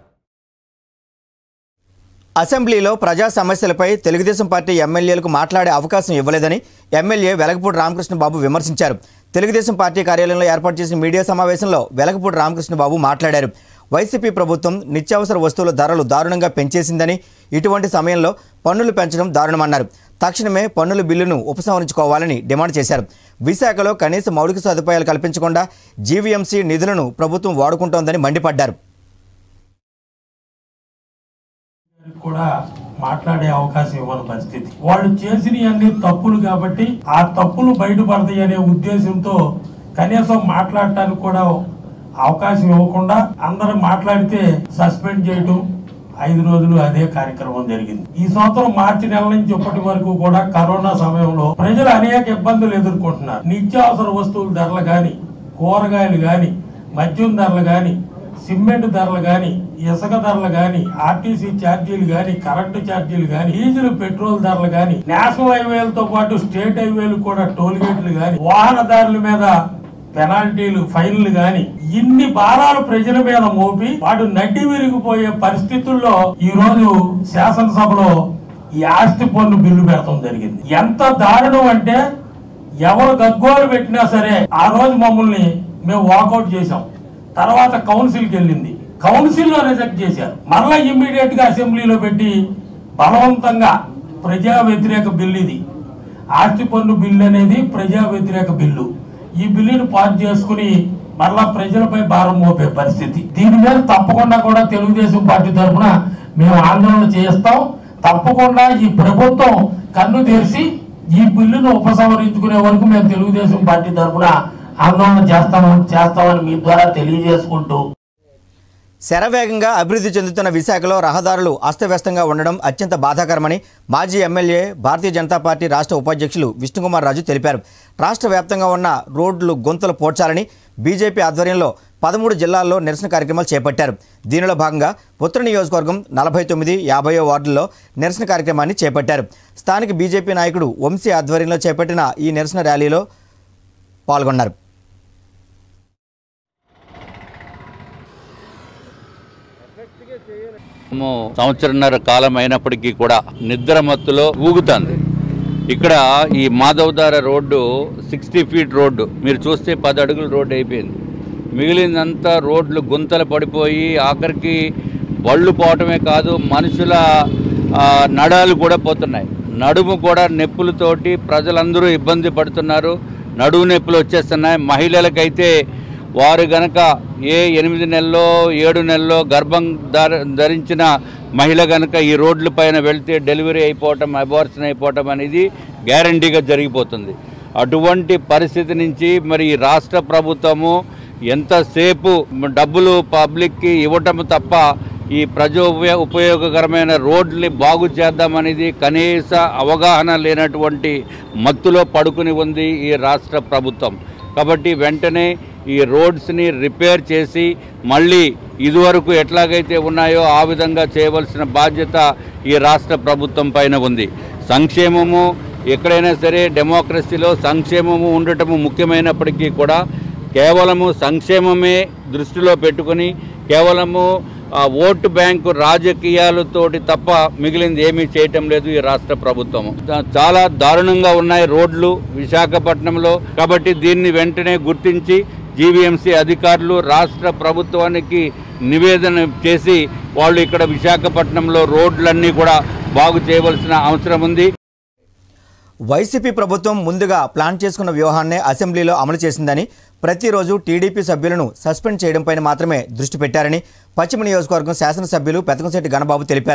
అసెంబ్లీలో ప్రజా సమస్యలపై తెలుగుదేశం పార్టీ ఎమ్మెల్యేలకు మాట్లాడే అవకాశం ఇవ్వలేదని ఎమ్మెల్యే వెలగపూడి రామకృష్ణబాబు విమర్శించారు. తెలుగుదేశం పార్టీ కార్యాలయంలో ఏర్పాటు చేసిన మీడియా సమావేశంలో వెలగపూడి రామకృష్ణబాబు మాట్లాడారు. వైసీపీ ప్రభుత్వం నిత్యావసర వస్తువుల ధరలు దారుణంగా పెంచేసిందని, ఇటువంటి సమయంలో పన్నులు పెంచడం దారుణమన్నారు. తక్షణమే పన్నుల బిల్లును ఉపసంహరించుకోవాలని డిమాండ్ చేశారు. విశాఖలో కనీస మౌలిక సదుపాయాలు కల్పించకుండా జీవీఎంసీ నిధులను ప్రభుత్వం వాడుకుంటోందని మండిపడ్డారు.
కూడా మాట్లాడే అవకాశం ఇవ్వని పరిస్థితి. వాళ్ళు చేసిన అన్ని తప్పులు కాబట్టి ఆ తప్పులు బయటపడతాయి అనే ఉద్దేశంతో కనీసం మాట్లాడటానికి కూడా అవకాశం ఇవ్వకుండా అందరూ మాట్లాడితే సస్పెండ్ చేయడం, 5 రోజులు అదే కార్యక్రమం జరిగింది. ఈ సంవత్సరం మార్చి నెల నుంచి ఇప్పటి వరకు కూడా కరోనా సమయంలో ప్రజలు అనేక ఇబ్బందులు ఎదుర్కొంటున్నారు. నిత్యావసర వస్తువుల ధరలు గాని, కూరగాయలు గాని, మద్యం ధరలు గాని, సిమెంట్ ధరలు గాని, ఇసుక ధరలు గాని, ఆర్టీసీ ఛార్జీలు గాని, కరెంటు ఛార్జీలు గాని, డీజిల్ పెట్రోల్ ధరలు గాని, నేషనల్ హైవేలతో పాటు స్టేట్ హైవేలు కూడా టోల్ గేట్లు గాని, వాహనదారుల మీద పెనాల్టీలు, ఫైన్లు గాని, ఇన్ని భారాలు ప్రజల మీద మోపి వాడు నడ్డి విరిగిపోయే పరిస్థితుల్లో ఈ రోజు శాసనసభలో ఈ ఆస్తి పన్ను బిల్లు పెడతాం జరిగింది. ఎంత దారుణం అంటే ఎవరు గగ్గోలు పెట్టినా సరే ఆ రోజు మమ్మల్ని మేము వాకౌట్ చేశాం. తర్వాత కౌన్సిల్కి వెళ్ళింది, కౌన్సిల్లో రిజెక్ట్ చేశారు. మరలా ఇమ్మీడియట్ గా అసెంబ్లీలో పెట్టి బలవంతంగా ప్రజా వ్యతిరేక బిల్లు ఇది. ఆస్తి పన్ను బిల్లు అనేది ప్రజా వ్యతిరేక బిల్లు. ఈ బిల్లును పాస్ చేసుకుని మరలా ప్రజలపై భారం మోపే పరిస్థితి. దీని మీద తప్పకుండా కూడా తెలుగుదేశం పార్టీ తరఫున మేము ఆందోళన చేస్తాం. తప్పకుండా ఈ ప్రభుత్వం కన్ను తెరిచి ఈ బిల్లును ఉపసంహరించుకునే వరకు మేము తెలుగుదేశం పార్టీ తరఫున ఆందోళన చేస్తామని మీ ద్వారా తెలియజేసుకుంటూ,
శరవేగంగా అభివృద్ధి చెందుతున్న విశాఖలో రహదారులు అస్తవ్యస్తంగా ఉండడం అత్యంత బాధాకరమని మాజీ ఎమ్మెల్యే భారతీయ జనతా పార్టీ రాష్ట్ర ఉపాధ్యక్షులు విష్ణుకుమార్ రాజు తెలిపారు. రాష్ట్ర వ్యాప్తంగా ఉన్న రోడ్లు గుంతలు పోడ్చాలని బీజేపీ ఆధ్వర్యంలో 13 జిల్లాల్లో నిరసన కార్యక్రమాలు చేపట్టారు. దీనిలో భాగంగా ఉత్తర నియోజకవర్గం 49, 50 వార్డుల్లో నిరసన కార్యక్రమాన్ని చేపట్టారు. స్థానిక బీజేపీ నాయకుడు వంశీ ఆధ్వర్యంలో చేపట్టిన ఈ నిరసన ర్యాలీలో పాల్గొన్నారు.
సంవత్సరన్నర కాలం అయినప్పటికీ కూడా నిద్ర మత్తులో ఊగుతుంది. ఇక్కడ ఈ మాధవధార రోడ్డు 60 ఫీట్ రోడ్డు మీరు చూస్తే 10 అడుగుల రోడ్డు అయిపోయింది. మిగిలినంతా రోడ్లు గుంతలు పడిపోయి ఆఖరికి బళ్ళు పోవటమే కాదు, మనుషుల నడాలు కూడా పోతున్నాయి. నడుము కూడా నొప్పులతోటి ప్రజలందరూ ఇబ్బంది పడుతున్నారు. నడుము నొప్పులు వచ్చేస్తున్నాయి. మహిళలకైతే వారు గనక 8 నెలల్లో 7 నెలల్లో గర్భం ధరించిన మహిళ గనక ఈ రోడ్ల పైన వెళ్తే డెలివరీ అయిపోవటం, అబార్షన్ అయిపోవటం అనేది గ్యారంటీగా జరిగిపోతుంది. అటువంటి పరిస్థితి నుంచి మరి రాష్ట్ర ప్రభుత్వము ఎంతసేపు డబ్బులు పబ్లిక్కి ఇవ్వటం తప్ప ఈ ఉపయోగకరమైన రోడ్లని బాగు చేద్దామనేది కనీస అవగాహన లేనటువంటి మత్తులో పడుకుని ఉంది ఈ రాష్ట్ర ప్రభుత్వం. కాబట్టి వెంటనే ఈ రోడ్స్ని రిపేర్ చేసి మళ్ళీ ఇదివరకు ఎట్లాగైతే ఉన్నాయో ఆ విధంగా చేయవలసిన బాధ్యత ఈ రాష్ట్ర ప్రభుత్వం పైన ఉంది. సంక్షేమము ఎక్కడైనా సరే డెమోక్రసీలో సంక్షేమము ఉండటము ముఖ్యమైనప్పటికీ కూడా కేవలము సంక్షేమమే దృష్టిలో పెట్టుకుని కేవలము ఓటు బ్యాంకు రాజకీయాలతోటి తప్ప మిగిలింది ఏమీ చేయటం లేదు ఈ రాష్ట్ర ప్రభుత్వము. చాలా దారుణంగా ఉన్నాయి రోడ్లు విశాఖపట్నంలో. కాబట్టి దీన్ని వెంటనే గుర్తించి జీవీఎంసీ అధికారులు రాష్ట్ర ప్రభుత్వానికి నివేదన చేసి వాళ్ళు ఇక్కడ విశాఖపట్నంలో రోడ్లన్నీ కూడా బాగు చేయవలసిన అవసరం ఉంది.
వైసీపీ ప్రభుత్వం ముందుగా ప్లాన్ చేసుకున్న వ్యూహాన్నే అసెంబ్లీలో అమలు చేసిందని, ప్రతిరోజు టీడీపీ సభ్యులను సస్పెండ్ చేయడంపై మాత్రమే దృష్టి పెట్టారని పశ్చిమ నియోజకవర్గం శాసనసభ్యులు పెతకంశెట్టి గణబాబు తెలిపారు.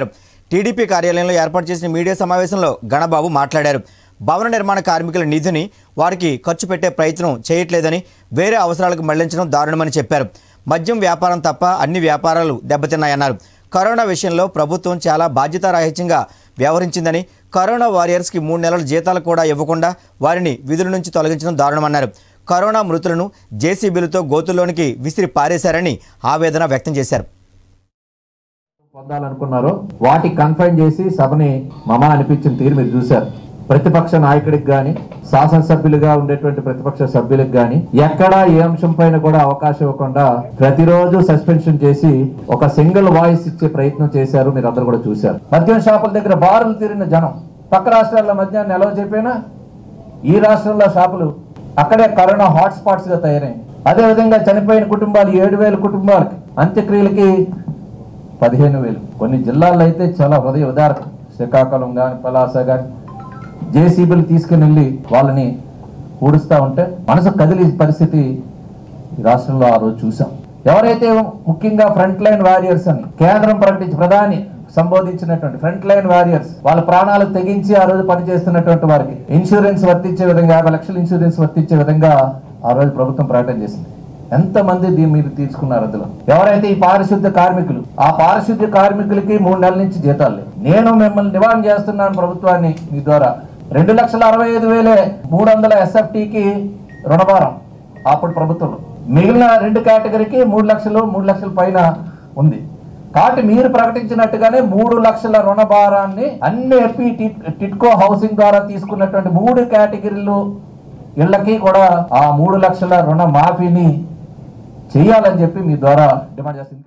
టీడీపీ కార్యాలయంలో ఏర్పాటు చేసిన మీడియా సమావేశంలో గణబాబు మాట్లాడారు. భవన నిర్మాణ కార్మికుల నిధిని వారికి ఖర్చు పెట్టే ప్రయత్నం చేయట్లేదని, వేరే అవసరాలకు మళ్లించడం దారుణమని చెప్పారు. మద్యం వ్యాపారం తప్ప అన్ని వ్యాపారాలు దెబ్బతిన్నాయన్నారు. కరోనా విషయంలో ప్రభుత్వం చాలా బాధ్యతారాహిత్యంగా వ్యవహరించిందని, కరోనా వారియర్స్కి 3 నెలల జీతాలు కూడా ఇవ్వకుండా వారిని విధుల నుంచి తొలగించడం దారుణమన్నారు. కరోనా మృతులను జేసీబీలతో గోతుల్లోనికి విసిరి పారేశారని ఆవేదన వ్యక్తం చేశారు.
పొందాలనుకున్నారో వాటికి కన్ఫైన్ చేసి సభని మమ అనిపించిన తీరు మీరు చూశారు. ప్రతిపక్ష నాయకుడికి కానీ, శాసనసభ్యులుగా ఉండేటువంటి ప్రతిపక్ష సభ్యులకు కానీ ఎక్కడా ఏ అంశం పైన కూడా అవకాశం ఇవ్వకుండా ప్రతిరోజు సస్పెన్షన్ చేసి ఒక సింగిల్ వాయిస్ ఇచ్చే ప్రయత్నం చేశారు. మీరు అందరూ కూడా చూశారు. మద్యం షాపుల దగ్గర బారులు తీరిన జనం, పక్క రాష్ట్రాల మద్యాన్ని ఎలా చెప్పినా ఈ రాష్ట్రంలో షాపులు అక్కడే కరోనా హాట్స్పాట్స్ గా తయారై, అదేవిధంగా చనిపోయిన కుటుంబాలు 7,000 కుటుంబాలకి అంత్యక్రియలకి 15,000. కొన్ని జిల్లాల్లో అయితే చాలా హృదయ ఉదారకం. శ్రీకాకుళం కానీ, పలాస కానీ జేసీబీలు తీసుకుని వెళ్ళి వాళ్ళని ఊడుస్తూ ఉంటే మనసు కదిలి పరిస్థితి ఈ రాష్ట్రంలో ఆ రోజు చూసాం. ఎవరైతే ముఖ్యంగా ఫ్రంట్ లైన్ వారియర్స్ అని కేంద్రం ప్రకటించి ప్రధాని సంబోధించినటువంటి ఫ్రంట్ లైన్ వారియర్స్, వాళ్ళ ప్రాణాలకు తెగించి ఆ రోజు పనిచేస్తున్నటువంటి వారికి ఇన్సూరెన్స్ వర్తించే విధంగా 50 లక్షల ఇన్సూరెన్స్ వర్తించే విధంగా ఆ రోజు ప్రభుత్వం ప్రకటన చేసింది. ఎంతమంది దీన్ని మీరు తీసుకున్నారు? అందులో ఎవరైతే ఈ పారిశుద్ధ్య కార్మికులు, ఆ పారిశుద్ధ్య కార్మికులకి 3 నెలల నుంచి జీతాలు లేవు. నేను మిమ్మల్ని నివారణ చేస్తున్నాను ప్రభుత్వాన్ని మీ ద్వారా. 2,65,300 SFTకి రుణభారం అప్పుడు ప్రభుత్వంలో, మిగిలిన 2 కేటగిరీకి 3 లక్షలు 3 లక్షల పైన ఉంది. కాబట్టి మీరు ప్రకటించినట్టుగానే 3 లక్షల రుణభారాన్ని అన్ని ఎపి టిట్కో హౌసింగ్ ద్వారా తీసుకున్నటువంటి 3 కేటగిరీలు ఇళ్లకి కూడా ఆ 3 లక్షల రుణ మాఫీని చేయాలని చెప్పి మీ ద్వారా డిమాండ్ చేస్తుంది.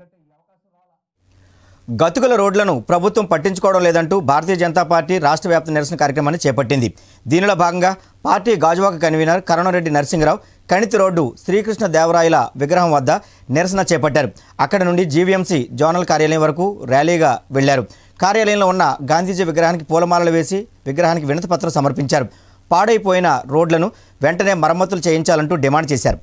గతుకుల రోడ్లను ప్రభుత్వం పట్టించుకోవడం లేదంటూ భారతీయ జనతా పార్టీ రాష్ట్ర వ్యాప్త నిరసన కార్యక్రమాన్ని చేపట్టింది. దీనిలో భాగంగా party Gajuwaka convener Karuna Reddy Narasimha Rao Kaniti road Srikrishna దేవరాయల విగ్రహం వద్ద నిరసన చేపట్టారు. అక్కడి నుండి జీవీఎంసీ జోనల్ కార్యాలయం వరకు ర్యాలీగా వెళ్లారు. కార్యాలయంలో ఉన్న గాంధీజీ విగ్రహానికి పూలమాలలు వేసి విగ్రహానికి వినతిపత్రం సమర్పించారు. పాడైపోయిన రోడ్లను వెంటనే మరమ్మతులు చేయించాలంటూ డిమాండ్ చేశారు.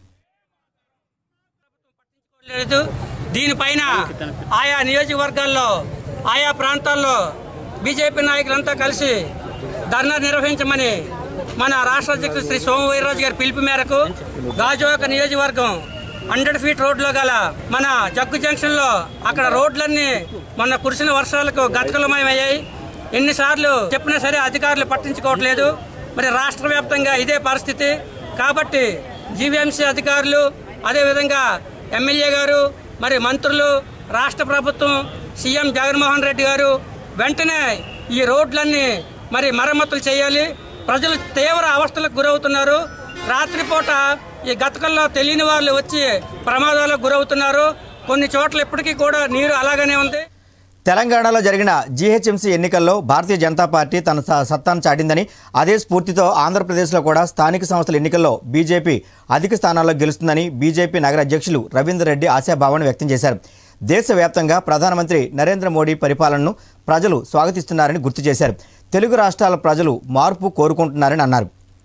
దీనిపైన ఆయా నియోజకవర్గాల్లో, ఆయా ప్రాంతాల్లో బీజేపీ నాయకులంతా కలిసి ధర్నా నిర్వహించమని మన రాష్ట్ర అధ్యక్షుడు శ్రీ సోమవీర్రాజు గారి పిలుపు మేరకు గాజువాక నియోజకవర్గం 100 ఫీట్ రోడ్లో గల మన జగ్గు జంక్షన్లో అక్కడ రోడ్లన్నీ మొన్న కురిసిన వర్షాలకు గతకలమయ్యాయి. ఎన్నిసార్లు చెప్పినా సరే అధికారులు పట్టించుకోవట్లేదు. మరి రాష్ట్ర వ్యాప్తంగా ఇదే పరిస్థితి. కాబట్టి జీవీఎంసీ అధికారులు, అదేవిధంగా ఎమ్మెల్యే గారు, మరి మంత్రులు, రాష్ట్ర ప్రభుత్వం, సీఎం జగన్మోహన్ రెడ్డి గారు వెంటనే ఈ రోడ్లన్నీ మరి మరమ్మతులు చేయాలి. ప్రజలు తీవ్ర అవస్థలకు గురవుతున్నారు. రాత్రిపూట ఈ గతకల్లో తెలియని వాళ్ళు వచ్చి ప్రమాదాలకు గురవుతున్నారు. కొన్ని చోట్ల ఇప్పటికీ కూడా నీరు అలాగనే ఉంది.
తెలంగాణలో జరిగిన జీహెచ్ఎంసీ ఎన్నికల్లో భారతీయ జనతా పార్టీ తన సత్తాను చాటిందని, అదే స్ఫూర్తితో ఆంధ్రప్రదేశ్లో కూడా స్థానిక సంస్థల ఎన్నికల్లో బీజేపీ అధిక స్థానాల్లో గెలుస్తుందని బీజేపీ నగర అధ్యక్షులు రవీందర్ రెడ్డి ఆశాభావాన్ని వ్యక్తం చేశారు. దేశవ్యాప్తంగా ప్రధానమంత్రి నరేంద్ర మోడీ పరిపాలనను ప్రజలు స్వాగతిస్తున్నారని గుర్తు చేశారు. తెలుగు రాష్ట్రాల ప్రజలు మార్పు కోరుకుంటున్నారని అన్నారు.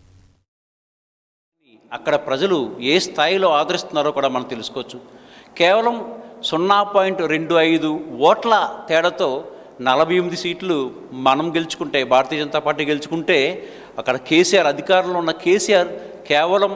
అక్కడ ప్రజలు ఏ స్థాయిలో ఆదరిస్తున్నారో కూడా మనం తెలుసుకోవచ్చు. కేవలం 0.25 ఓట్ల తేడాతో 48 సీట్లు మనం గెలుచుకుంటే, భారతీయ జనతా పార్టీ గెలుచుకుంటే, అక్కడ కేసీఆర్ అధికారంలో ఉన్న కేసీఆర్ కేవలం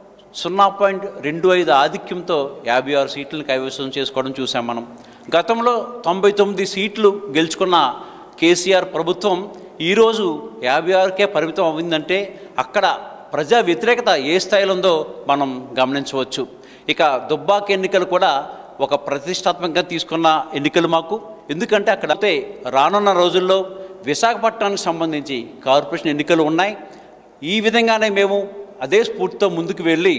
0.25 ఆధిక్యంతో 56 సీట్లను కైవసం చేసుకోవడం చూసాం మనం. గతంలో 99 సీట్లు గెలుచుకున్న కేసీఆర్ ప్రభుత్వం ఈరోజు 56కే పరిమితం అయిందంటే అక్కడ ప్రజా వ్యతిరేకత ఏ స్థాయిలో ఉందో మనం గమనించవచ్చు. ఇక దుబ్బాక ఎన్నికలు కూడా ఒక ప్రతిష్టాత్మకంగా తీసుకున్న ఎన్నికలు మాకు. ఎందుకంటే అక్కడ రానున్న రోజుల్లో విశాఖపట్నానికి సంబంధించి కార్పొరేషన్ ఎన్నికలు ఉన్నాయి. ఈ విధంగానే మేము అదే స్ఫూర్తితో ముందుకు వెళ్ళి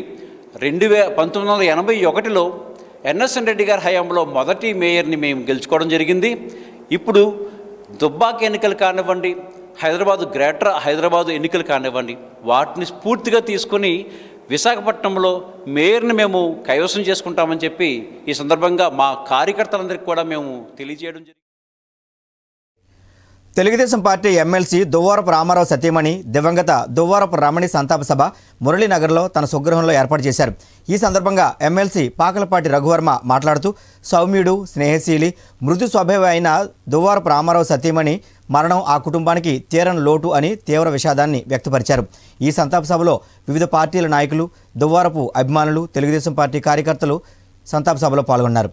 1981లో ఎన్ఎస్ఎన్ రెడ్డి గారి హయాంలో మొదటి మేయర్ని మేము గెలుచుకోవడం జరిగింది. ఇప్పుడు దుబ్బాక ఎన్నికలు కానివ్వండి, గ్రేటర్ హైదరాబాదు ఎన్నికలు కానివ్వండి, వాటిని స్ఫూర్తిగా తీసుకొని విశాఖపట్నంలో మేయర్ని మేము కైవసం చేసుకుంటామని చెప్పి ఈ సందర్భంగా మా కార్యకర్తలందరికీ కూడా మేము తెలియజేయడం జరిగింది.
తెలుగుదేశం పార్టీ ఎమ్మెల్సీ దువ్వారపు రామారావు సతీమణి దివంగత దువ్వారపు రమణి సంతాప సభ మురళీనగర్లో తన స్వగృహంలో ఏర్పాటు చేశారు. ఈ సందర్భంగా ఎమ్మెల్సీ పాకలపాటి రఘువర్మ మాట్లాడుతూ సౌమ్యుడు, స్నేహశీలి, మృదు స్వభావి అయిన దువ్వారపు రామారావు సతీమణి మరణం ఆ కుటుంబానికి తీరని లోటు అని తీవ్ర విషాదాన్ని వ్యక్తపరిచారు. ఈ సంతాప సభలో వివిధ పార్టీల నాయకులు, దువ్వారపు అభిమానులు, తెలుగుదేశం పార్టీ కార్యకర్తలు సంతాప సభలో పాల్గొన్నారు.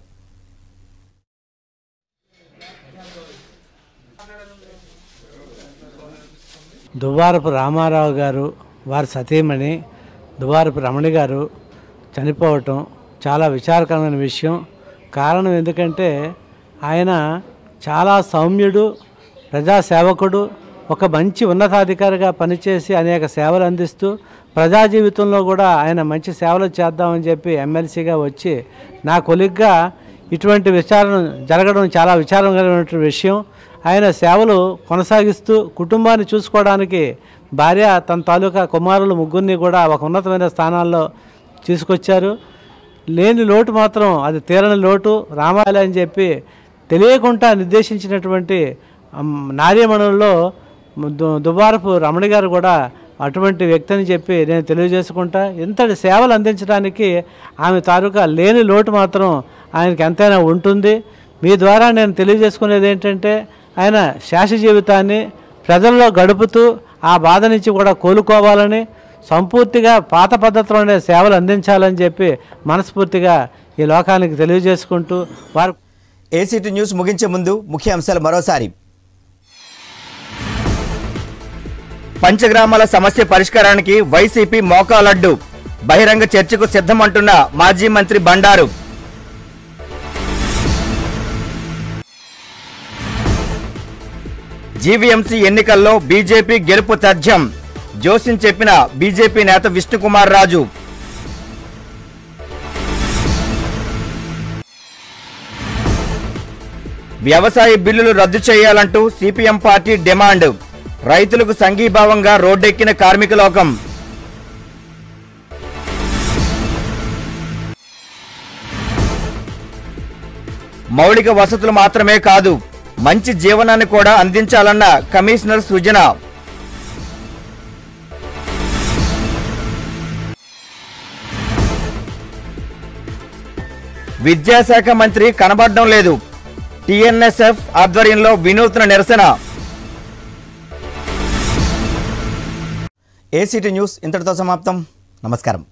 దువ్వారపు రామారావు గారు, వారి సతీమణి దువ్వారపు రమణి గారు చనిపోవటం చాలా విచారకరమైన విషయం. కారణం ఎందుకంటే ఆయన చాలా సౌమ్యుడు, ప్రజాసేవకుడు, ఒక మంచి ఉన్నతాధికారిగా పనిచేసి అనేక సేవలు అందిస్తూ ప్రజా జీవితంలో కూడా ఆయన మంచి సేవలు చేద్దామని చెప్పి ఎమ్మెల్సీగా వచ్చి నా కొలిగ్గా ఇటువంటి విచారణ జరగడం చాలా విచారకరమైన విషయం. ఆయన సేవలు కొనసాగిస్తూ కుటుంబాన్ని చూసుకోవడానికి భార్య, తన తాలూకా కుమారులు ముగ్గురిని కూడా ఒక ఉన్నతమైన స్థానాల్లో తీసుకొచ్చారు. లేని లోటు మాత్రం అది తీరని లోటు రామాయణ అని చెప్పి తెలియకుండా నిర్దేశించినటువంటి నార్యమణుల్లో దువ్వారపు రమణి గారు కూడా అటువంటి వ్యక్తి అని చెప్పి నేను తెలియజేసుకుంటా. ఇంతటి సేవలు అందించడానికి ఆమె తాలూకా లేని లోటు మాత్రం ఆయనకి ఎంతైనా ఉంటుంది. మీ ద్వారా నేను తెలియజేసుకునేది ఏంటంటే ఆయన శాశ్వత జీవితాన్ని ప్రజల్లో గడుపుతూ ఆ బాధ నుంచి కూడా కోలుకోవాలని, సంపూర్తిగా పాత పద్ధతిలోనే సేవలు అందించాలని చెప్పి మనస్ఫూర్తిగా ఈ లోకానికి తెలియజేసుకుంటూ వారు.
ఏసీటీ న్యూస్ ముగించే ముందు ముఖ్య అంశాలు మరోసారి. పంచగ్రామాల సమస్య పరిష్కారానికి వైసీపీ మోకాలడ్డు, బహిరంగ చర్చకు సిద్ధమంటున్న మాజీ మంత్రి బండారు. జీవీఎంసీ ఎన్నికల్లో బీజేపీ గెలుపు తథ్యం, జోసిన్ చెప్పిన బీజేపీ నేత విష్ణుకుమార్ రాజు. వ్యవసాయ బిల్లులు రద్దు చేయాలంటూ సిపిఎం పార్టీ డిమాండ్, రైతులకు సంఘీభావంగా రోడ్డెక్కిన కార్మిక లోకం. మౌలిక వసతులు మాత్రమే కాదు, మంచి జీవనాన్ని కూడా అందించాలన్న కమిషనర్ సృజన. విద్యాశాఖ మంత్రి కనబడడం లేదు, టీఎన్ఎస్ఎఫ్ ఆధ్వర్యంలో వినూత్న నిరసన. ఏసీటీ న్యూస్ ఇంతటితో సమాప్తం. నమస్కారం.